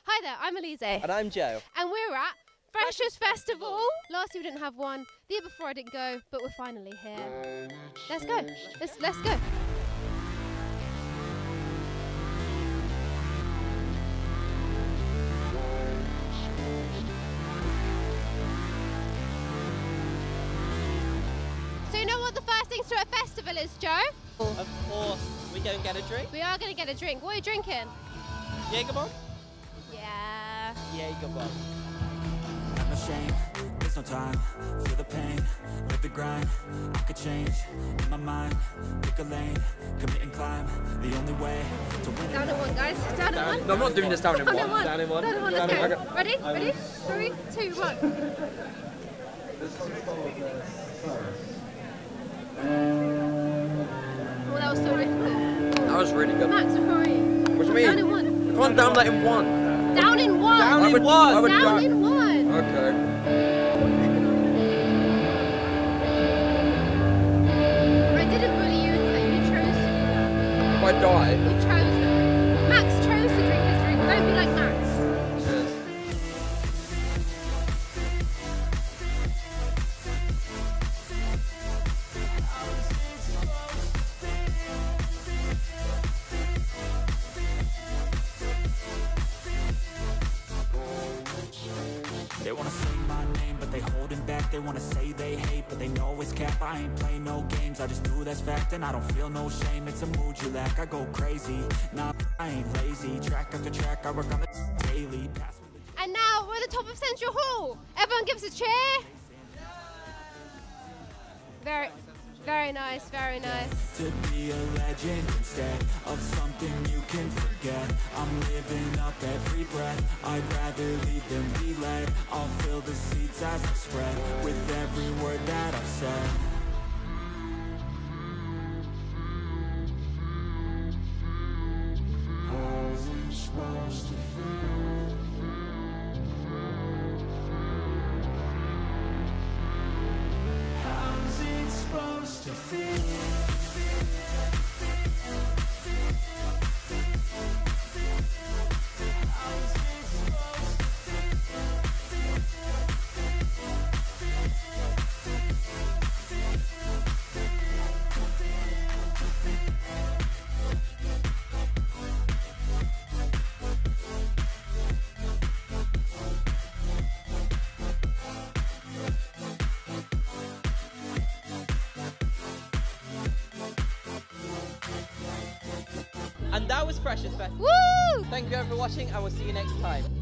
Hi there, I'm Elise. And I'm Joe. And we're at Freshers Festival. Last year we didn't have one, the year before I didn't go, but we're finally here. Let's go. Let's go. So you know what the first things to a festival is, Joe? Of course. We go and get a drink? We are going to get a drink. What are you drinking? Jägerbomb? Yeah. Jägerbomb. Got no shame, there's no time. Feel the pain, live the grind. I could change, in my mind. Pick a lane, commit and climb. The only way to win. Down in one, guys. Down in one. No, I'm not doing this down in one. Down in one. Down in one. Let's go. Okay. Ready? Ready? 3, 2, 1. Oh, that was so difficult. That was really good. Max, how are you? What do you mean? Down in one. Come on, down that in one. Down in one. Down in one. Down in one. Okay. I didn't bully you until you chose to do that. If I die. You chose that. Max chose to drink his drink. Don't be like Max. Cheers. They wanna sing my name, but they holding back. They wanna say they hate, but they know it's cap. I ain't play no games, I just do that's fact. And I don't feel no shame, it's a mood you lack. I go crazy, nah, I ain't lazy. Track after track, I work on the daily. And now we're at the top of Central Hall. Everyone gives a cheer. Very nice, very nice. To be a legend instead of something you can forget. I'm living up every breath. I'd rather lead than be led. I'll fill the seats as I spread with every word that I've said. How's it supposed to feel? How's it supposed to feel? And that was Freshers Fest. Woo! Thank you everyone for watching, and we'll see you next time.